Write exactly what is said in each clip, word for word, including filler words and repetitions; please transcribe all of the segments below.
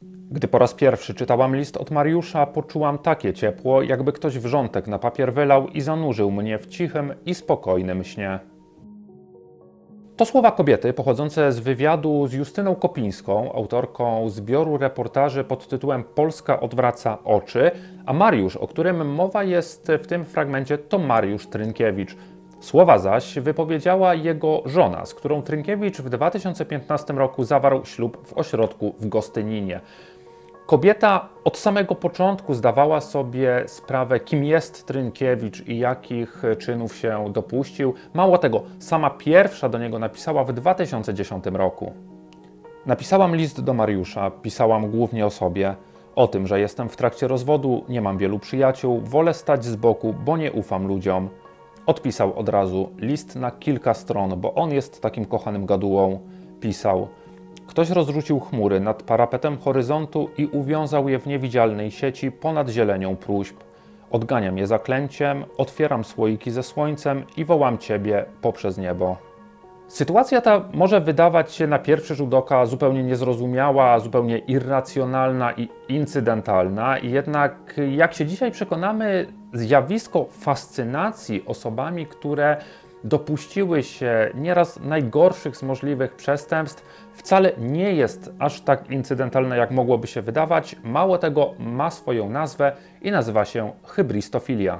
Gdy po raz pierwszy czytałam list od Mariusza, poczułam takie ciepło, jakby ktoś wrzątek na papier wylał i zanurzył mnie w cichym i spokojnym śnie. To słowa kobiety pochodzące z wywiadu z Justyną Kopińską, autorką zbioru reportaży pod tytułem Polska odwraca oczy, a Mariusz, o którym mowa jest w tym fragmencie, to Mariusz Trynkiewicz. Słowa zaś wypowiedziała jego żona, z którą Trynkiewicz w dwa tysiące piętnastym roku zawarł ślub w ośrodku w Gostyninie. Kobieta od samego początku zdawała sobie sprawę, kim jest Trynkiewicz i jakich czynów się dopuścił. Mało tego, sama pierwsza do niego napisała w dwa tysiące dziesiątym roku. Napisałam list do Mariusza, pisałam głównie o sobie, o tym, że jestem w trakcie rozwodu, nie mam wielu przyjaciół, wolę stać z boku, bo nie ufam ludziom. Odpisał od razu list na kilka stron, bo on jest takim kochanym gadułą. Pisał: ktoś rozrzucił chmury nad parapetem horyzontu i uwiązał je w niewidzialnej sieci ponad zielenią próśb. Odganiam je zaklęciem, otwieram słoiki ze słońcem i wołam Ciebie poprzez niebo. Sytuacja ta może wydawać się na pierwszy rzut oka zupełnie niezrozumiała, zupełnie irracjonalna i incydentalna, jednak jak się dzisiaj przekonamy, zjawisko fascynacji osobami, które dopuściły się nieraz najgorszych z możliwych przestępstw, wcale nie jest aż tak incydentalne, jak mogłoby się wydawać. Mało tego, ma swoją nazwę i nazywa się hybristofilia.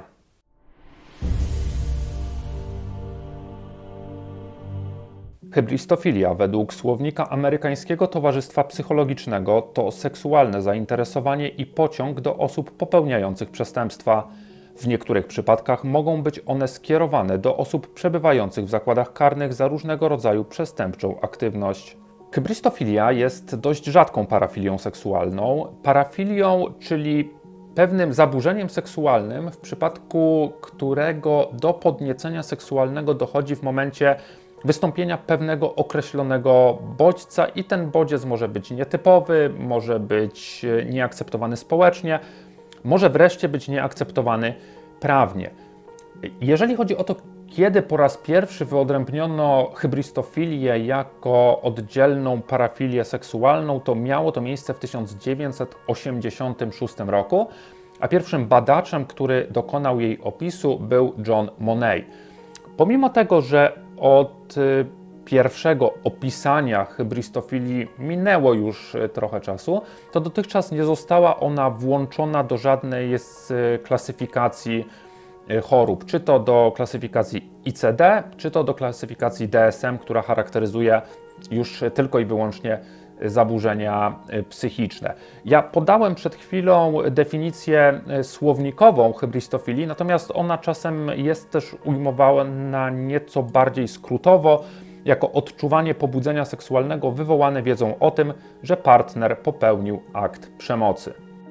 Hybristofilia według słownika Amerykańskiego Towarzystwa Psychologicznego to seksualne zainteresowanie i pociąg do osób popełniających przestępstwa. W niektórych przypadkach mogą być one skierowane do osób przebywających w zakładach karnych za różnego rodzaju przestępczą aktywność. Hybristofilia jest dość rzadką parafilią seksualną. Parafilią, czyli pewnym zaburzeniem seksualnym, w przypadku którego do podniecenia seksualnego dochodzi w momencie wystąpienia pewnego określonego bodźca i ten bodziec może być nietypowy, może być nieakceptowany społecznie, może wreszcie być nieakceptowany prawnie. Jeżeli chodzi o to, kiedy po raz pierwszy wyodrębniono hybristofilię jako oddzielną parafilię seksualną, to miało to miejsce w tysiąc dziewięćset osiemdziesiątym szóstym roku, a pierwszym badaczem, który dokonał jej opisu, był John Monnet. Pomimo tego, że od pierwszego opisania hybristofilii minęło już trochę czasu, to dotychczas nie została ona włączona do żadnej z klasyfikacji chorób, czy to do klasyfikacji I C D, czy to do klasyfikacji D S M, która charakteryzuje już tylko i wyłącznie zaburzenia psychiczne. Ja podałem przed chwilą definicję słownikową hybristofilii, natomiast ona czasem jest też ujmowana nieco bardziej skrótowo, jako odczuwanie pobudzenia seksualnego wywołane wiedzą o tym, że partner popełnił akt przemocy.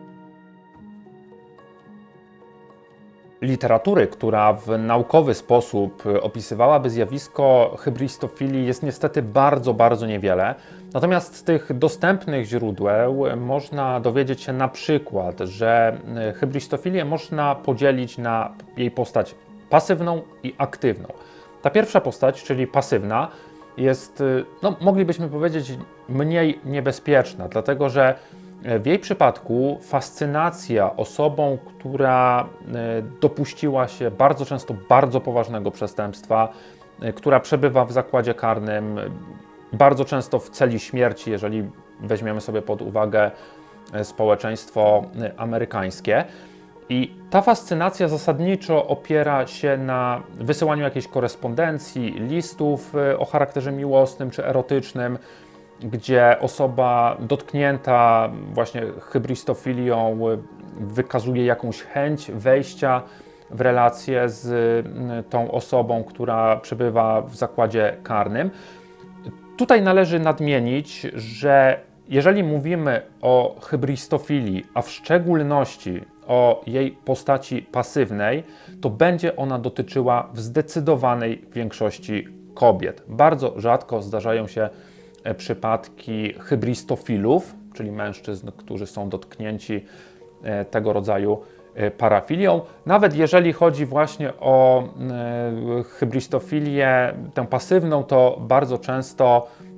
Literatury, która w naukowy sposób opisywałaby zjawisko hybristofilii, jest niestety bardzo, bardzo niewiele. Natomiast z tych dostępnych źródeł można dowiedzieć się na przykład, że hybristofilię można podzielić na jej postać pasywną i aktywną. Ta pierwsza postać, czyli pasywna, jest, no, moglibyśmy powiedzieć, mniej niebezpieczna, dlatego że w jej przypadku fascynacja osobą, która dopuściła się bardzo często bardzo poważnego przestępstwa, która przebywa w zakładzie karnym, bardzo często w celi śmierci, jeżeli weźmiemy sobie pod uwagę społeczeństwo amerykańskie. I ta fascynacja zasadniczo opiera się na wysyłaniu jakiejś korespondencji, listów o charakterze miłosnym czy erotycznym, gdzie osoba dotknięta właśnie hybristofilią wykazuje jakąś chęć wejścia w relację z tą osobą, która przebywa w zakładzie karnym. Tutaj należy nadmienić, że jeżeli mówimy o hybristofilii, a w szczególności o jej postaci pasywnej, to będzie ona dotyczyła w zdecydowanej większości kobiet. Bardzo rzadko zdarzają się przypadki hybristofilów, czyli mężczyzn, którzy są dotknięci tego rodzaju parafilią. Nawet jeżeli chodzi właśnie o hybristofilię, tę pasywną, to bardzo często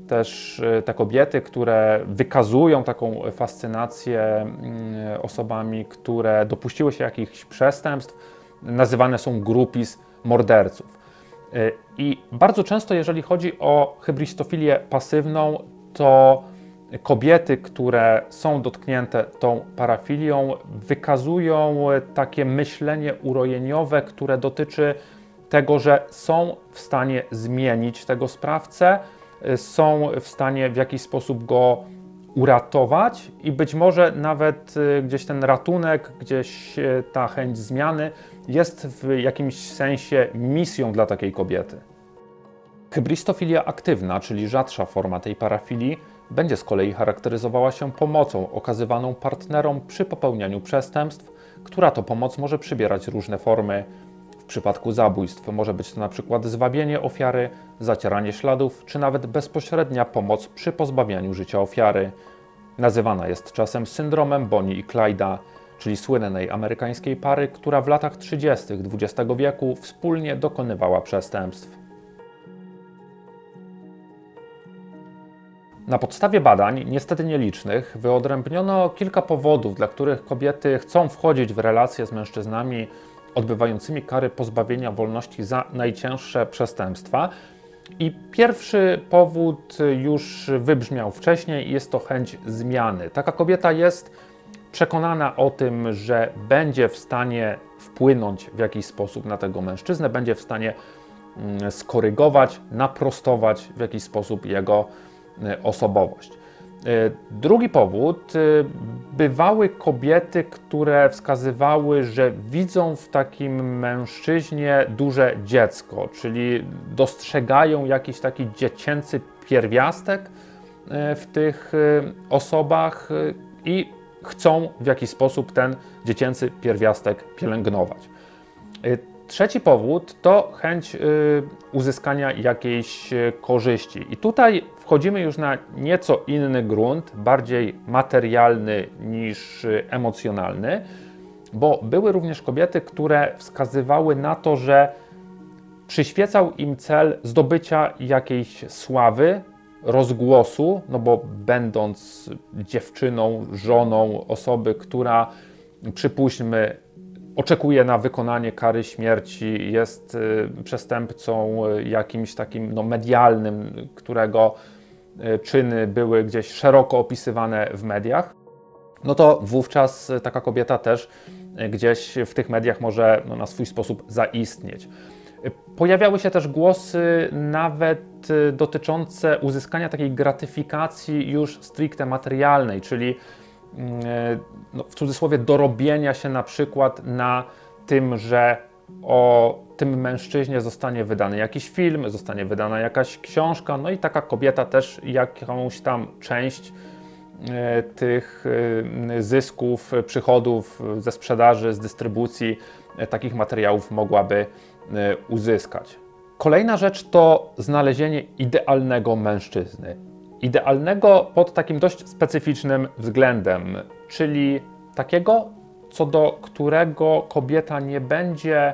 też te kobiety, które wykazują taką fascynację osobami, które dopuściły się jakichś przestępstw, nazywane są grupis morderców. I bardzo często, jeżeli chodzi o hybristofilię pasywną, to kobiety, które są dotknięte tą parafilią, wykazują takie myślenie urojeniowe, które dotyczy tego, że są w stanie zmienić tego sprawcę, są w stanie w jakiś sposób go uratować i być może nawet gdzieś ten ratunek, gdzieś ta chęć zmiany jest w jakimś sensie misją dla takiej kobiety. Hybristofilia aktywna, czyli rzadsza forma tej parafilii, będzie z kolei charakteryzowała się pomocą okazywaną partnerom przy popełnianiu przestępstw, która to pomoc może przybierać różne formy. W przypadku zabójstw może być to na przykład zwabienie ofiary, zacieranie śladów, czy nawet bezpośrednia pomoc przy pozbawianiu życia ofiary. Nazywana jest czasem syndromem Bonnie i Clyda, czyli słynnej amerykańskiej pary, która w latach trzydziestych dwudziestego wieku wspólnie dokonywała przestępstw. Na podstawie badań, niestety nielicznych, wyodrębniono kilka powodów, dla których kobiety chcą wchodzić w relacje z mężczyznami odbywającymi kary pozbawienia wolności za najcięższe przestępstwa. I pierwszy powód już wybrzmiał wcześniej i jest to chęć zmiany. Taka kobieta jest przekonana o tym, że będzie w stanie wpłynąć w jakiś sposób na tego mężczyznę, będzie w stanie skorygować, naprostować w jakiś sposób jego osobowość. Drugi powód, bywały kobiety, które wskazywały, że widzą w takim mężczyźnie duże dziecko, czyli dostrzegają jakiś taki dziecięcy pierwiastek w tych osobach i chcą w jakiś sposób ten dziecięcy pierwiastek pielęgnować. Trzeci powód to chęć y, uzyskania jakiejś korzyści. I tutaj wchodzimy już na nieco inny grunt, bardziej materialny niż emocjonalny, bo były również kobiety, które wskazywały na to, że przyświecał im cel zdobycia jakiejś sławy, rozgłosu, no bo będąc dziewczyną, żoną osoby, która, przypuśćmy, oczekuje na wykonanie kary śmierci, jest y, przestępcą y, jakimś takim no, medialnym, którego y, czyny były gdzieś szeroko opisywane w mediach, no to wówczas taka kobieta też y, gdzieś w tych mediach może no, na swój sposób zaistnieć. Y, pojawiały się też głosy nawet y, dotyczące uzyskania takiej gratyfikacji już stricte materialnej, czyli no, w cudzysłowie dorobienia się na przykład na tym, że o tym mężczyźnie zostanie wydany jakiś film, zostanie wydana jakaś książka, no i taka kobieta też jakąś tam część e, tych e, zysków, przychodów ze sprzedaży, z dystrybucji e, takich materiałów mogłaby e, uzyskać. Kolejna rzecz to znalezienie idealnego mężczyzny. Idealnego pod takim dość specyficznym względem, czyli takiego, co do którego kobieta nie będzie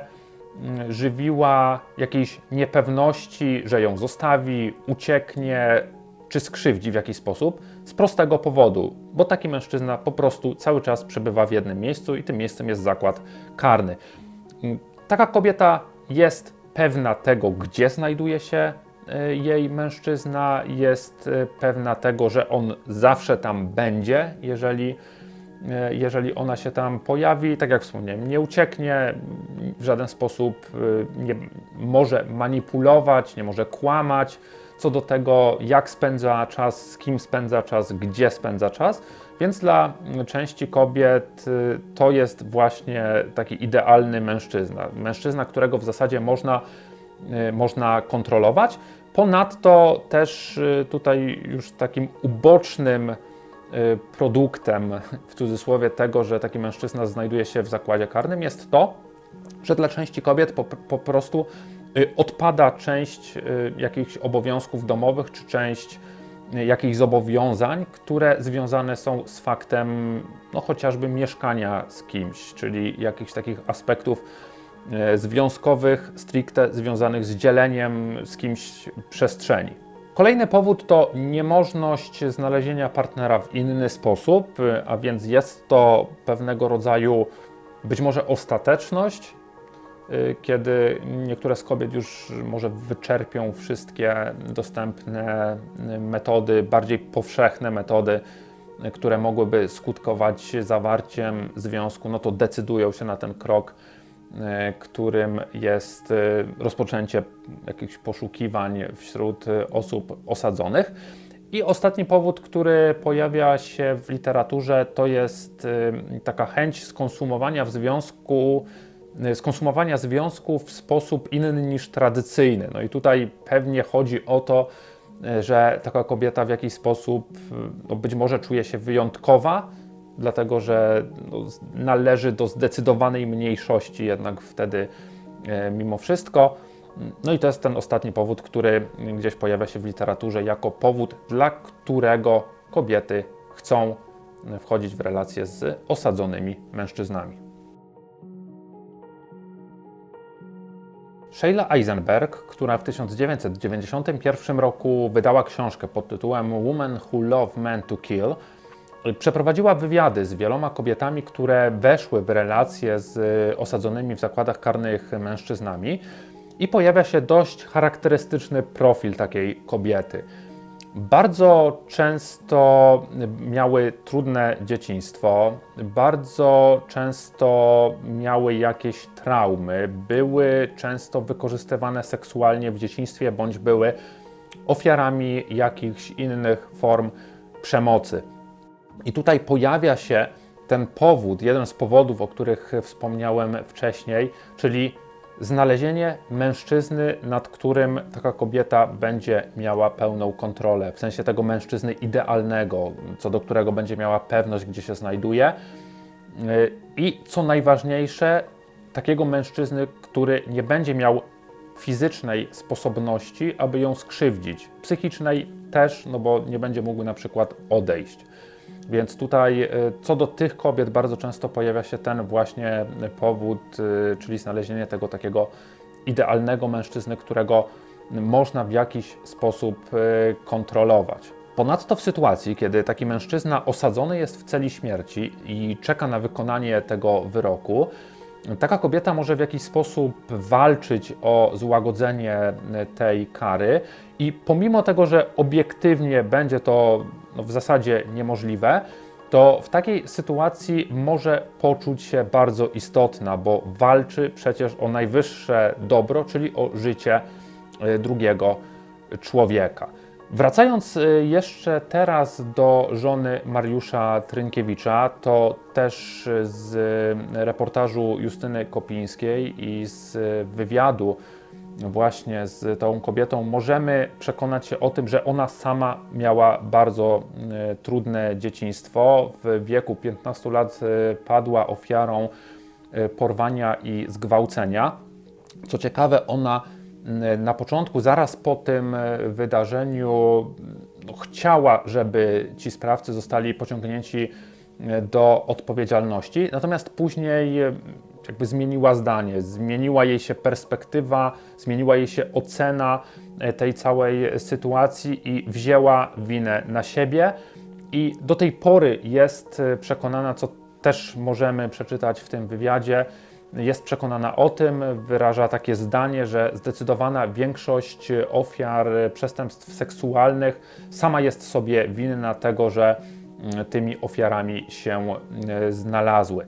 żywiła jakiejś niepewności, że ją zostawi, ucieknie czy skrzywdzi w jakiś sposób, z prostego powodu, bo taki mężczyzna po prostu cały czas przebywa w jednym miejscu i tym miejscem jest zakład karny. Taka kobieta jest pewna tego, gdzie znajduje się jej mężczyzna, jest pewna tego, że on zawsze tam będzie, jeżeli, jeżeli ona się tam pojawi. Tak jak wspomniałem, nie ucieknie, w żaden sposób nie może manipulować, nie może kłamać co do tego, jak spędza czas, z kim spędza czas, gdzie spędza czas. Więc dla części kobiet to jest właśnie taki idealny mężczyzna. Mężczyzna, którego w zasadzie można można kontrolować. Ponadto też tutaj już takim ubocznym produktem, w cudzysłowie, tego, że taki mężczyzna znajduje się w zakładzie karnym, jest to, że dla części kobiet po, po prostu odpada część jakichś obowiązków domowych, czy część jakichś zobowiązań, które związane są z faktem no, chociażby mieszkania z kimś, czyli jakichś takich aspektów związkowych, stricte związanych z dzieleniem z kimś przestrzeni. Kolejny powód to niemożność znalezienia partnera w inny sposób, a więc jest to pewnego rodzaju być może ostateczność, kiedy niektóre z kobiet już może wyczerpią wszystkie dostępne metody, bardziej powszechne metody, które mogłyby skutkować zawarciem związku, no to decydują się na ten krok, którym jest rozpoczęcie jakichś poszukiwań wśród osób osadzonych. I ostatni powód, który pojawia się w literaturze, to jest taka chęć skonsumowania w związku, skonsumowania związku w sposób inny niż tradycyjny. No i tutaj pewnie chodzi o to, że taka kobieta w jakiś sposób no być może czuje się wyjątkowa, dlatego że no, należy do zdecydowanej mniejszości jednak wtedy e, mimo wszystko. No i to jest ten ostatni powód, który gdzieś pojawia się w literaturze jako powód, dla którego kobiety chcą wchodzić w relacje z osadzonymi mężczyznami. Sheila Eisenberg, która w tysiąc dziewięćset dziewięćdziesiątym pierwszym roku wydała książkę pod tytułem Women Who Love Men to Kill, przeprowadziła wywiady z wieloma kobietami, które weszły w relacje z osadzonymi w zakładach karnych mężczyznami i pojawia się dość charakterystyczny profil takiej kobiety. Bardzo często miały trudne dzieciństwo, bardzo często miały jakieś traumy, były często wykorzystywane seksualnie w dzieciństwie bądź były ofiarami jakichś innych form przemocy. I tutaj pojawia się ten powód, jeden z powodów, o których wspomniałem wcześniej, czyli znalezienie mężczyzny, nad którym taka kobieta będzie miała pełną kontrolę, w sensie tego mężczyzny idealnego, co do którego będzie miała pewność, gdzie się znajduje. I co najważniejsze, takiego mężczyzny, który nie będzie miał fizycznej sposobności, aby ją skrzywdzić, psychicznej też, no bo nie będzie mógł na przykład odejść. Więc tutaj co do tych kobiet bardzo często pojawia się ten właśnie powód, czyli znalezienie tego takiego idealnego mężczyzny, którego można w jakiś sposób kontrolować. Ponadto w sytuacji, kiedy taki mężczyzna osadzony jest w celi śmierci i czeka na wykonanie tego wyroku, taka kobieta może w jakiś sposób walczyć o złagodzenie tej kary i pomimo tego, że obiektywnie będzie to no, w zasadzie niemożliwe, to w takiej sytuacji może poczuć się bardzo istotna, bo walczy przecież o najwyższe dobro, czyli o życie drugiego człowieka. Wracając jeszcze teraz do żony Mariusza Trynkiewicza, to też z reportażu Justyny Kopińskiej i z wywiadu właśnie z tą kobietą możemy przekonać się o tym, że ona sama miała bardzo trudne dzieciństwo. W wieku piętnastu lat padła ofiarą porwania i zgwałcenia. Co ciekawe, ona na początku, zaraz po tym wydarzeniu, no, chciała, żeby ci sprawcy zostali pociągnięci do odpowiedzialności, natomiast później jakby zmieniła zdanie, zmieniła jej się perspektywa, zmieniła jej się ocena tej całej sytuacji i wzięła winę na siebie i do tej pory jest przekonana, co też możemy przeczytać w tym wywiadzie, jest przekonana o tym, wyraża takie zdanie, że zdecydowana większość ofiar przestępstw seksualnych sama jest sobie winna tego, że tymi ofiarami się znalazły.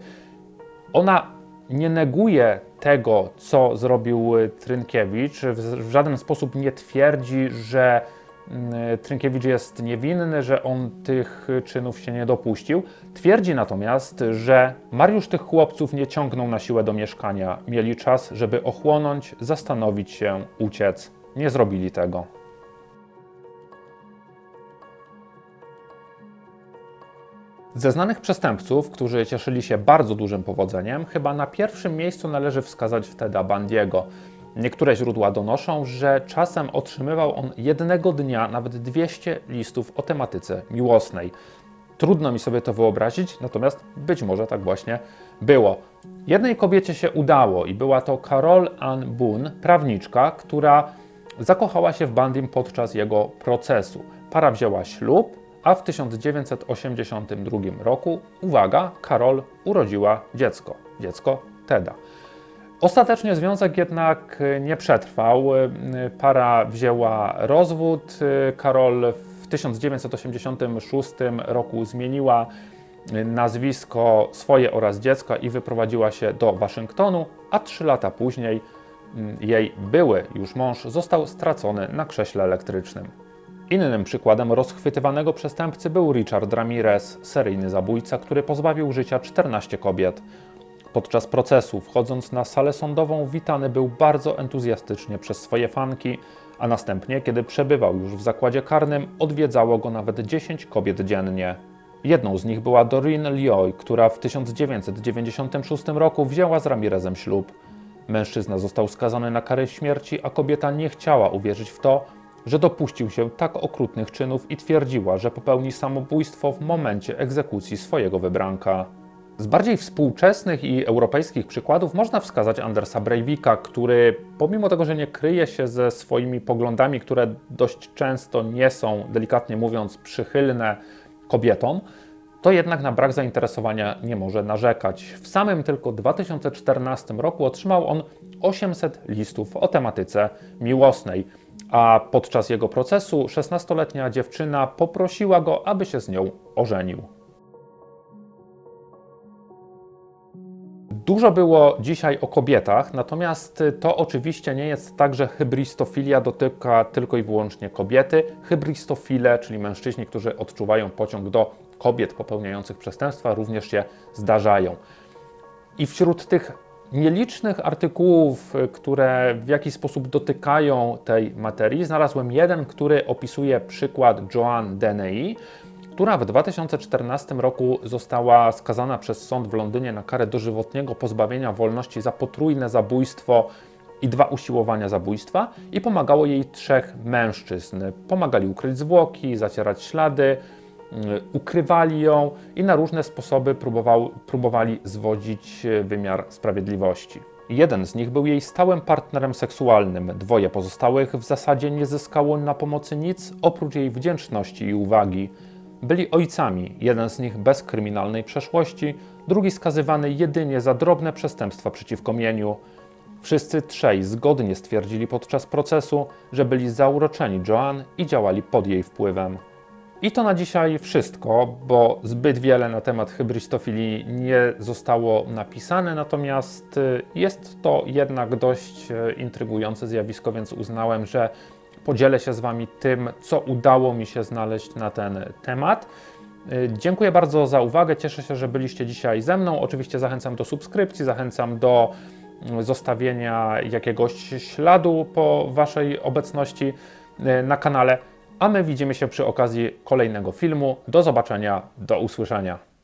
Ona nie neguje tego, co zrobił Trynkiewicz, w żaden sposób nie twierdzi, że Trynkiewicz jest niewinny, że on tych czynów się nie dopuścił. Twierdzi natomiast, że Mariusz tych chłopców nie ciągnął na siłę do mieszkania. Mieli czas, żeby ochłonąć, zastanowić się, uciec. Nie zrobili tego. Ze znanych przestępców, którzy cieszyli się bardzo dużym powodzeniem, chyba na pierwszym miejscu należy wskazać Teda Bundy'ego. Niektóre źródła donoszą, że czasem otrzymywał on jednego dnia nawet dwieście listów o tematyce miłosnej. Trudno mi sobie to wyobrazić, natomiast być może tak właśnie było. Jednej kobiecie się udało i była to Carol Ann Boone, prawniczka, która zakochała się w Bundym podczas jego procesu. Para wzięła ślub, a w tysiąc dziewięćset osiemdziesiątym drugim roku, uwaga, Carol urodziła dziecko, dziecko Teda. Ostatecznie związek jednak nie przetrwał. Para wzięła rozwód. Carol w tysiąc dziewięćset osiemdziesiątym szóstym roku zmieniła nazwisko swoje oraz dziecka i wyprowadziła się do Waszyngtonu, a trzy lata później jej były już mąż został stracony na krześle elektrycznym. Innym przykładem rozchwytywanego przestępcy był Richard Ramirez, seryjny zabójca, który pozbawił życia czternastu kobiet. Podczas procesu, wchodząc na salę sądową, witany był bardzo entuzjastycznie przez swoje fanki, a następnie, kiedy przebywał już w zakładzie karnym, odwiedzało go nawet dziesięć kobiet dziennie. Jedną z nich była Doreen Lioy, która w tysiąc dziewięćset dziewięćdziesiątym szóstym roku wzięła z Ramirezem ślub. Mężczyzna został skazany na karę śmierci, a kobieta nie chciała uwierzyć w to, że dopuścił się tak okrutnych czynów i twierdziła, że popełni samobójstwo w momencie egzekucji swojego wybranka. Z bardziej współczesnych i europejskich przykładów można wskazać Andersa Breivika, który pomimo tego, że nie kryje się ze swoimi poglądami, które dość często nie są, delikatnie mówiąc, przychylne kobietom, to jednak na brak zainteresowania nie może narzekać. W samym tylko dwa tysiące czternastym roku otrzymał on osiemset listów o tematyce miłosnej, a podczas jego procesu szesnastoletnia dziewczyna poprosiła go, aby się z nią ożenił. Dużo było dzisiaj o kobietach, natomiast to oczywiście nie jest tak, że hybristofilia dotyka tylko i wyłącznie kobiety. Hybristofile, czyli mężczyźni, którzy odczuwają pociąg do kobiet popełniających przestępstwa, również się zdarzają. I wśród tych nielicznych artykułów, które w jakiś sposób dotykają tej materii, znalazłem jeden, który opisuje przykład Joanne Deney, która w dwa tysiące czternastym roku została skazana przez sąd w Londynie na karę dożywotniego pozbawienia wolności za potrójne zabójstwo i dwa usiłowania zabójstwa i pomagało jej trzech mężczyzn. Pomagali ukryć zwłoki, zacierać ślady, ukrywali ją i na różne sposoby próbował, próbowali zwodzić wymiar sprawiedliwości. Jeden z nich był jej stałym partnerem seksualnym, dwoje pozostałych w zasadzie nie zyskało na pomocy nic oprócz jej wdzięczności i uwagi. Byli ojcami, jeden z nich bez kryminalnej przeszłości, drugi skazywany jedynie za drobne przestępstwa przeciwko mieniu. Wszyscy trzej zgodnie stwierdzili podczas procesu, że byli zauroczeni Joanne i działali pod jej wpływem. I to na dzisiaj wszystko, bo zbyt wiele na temat hybristofilii nie zostało napisane, natomiast jest to jednak dość intrygujące zjawisko, więc uznałem, że podzielę się z Wami tym, co udało mi się znaleźć na ten temat. Dziękuję bardzo za uwagę, cieszę się, że byliście dzisiaj ze mną. Oczywiście zachęcam do subskrypcji, zachęcam do zostawienia jakiegoś śladu po Waszej obecności na kanale, a my widzimy się przy okazji kolejnego filmu. Do zobaczenia, do usłyszenia.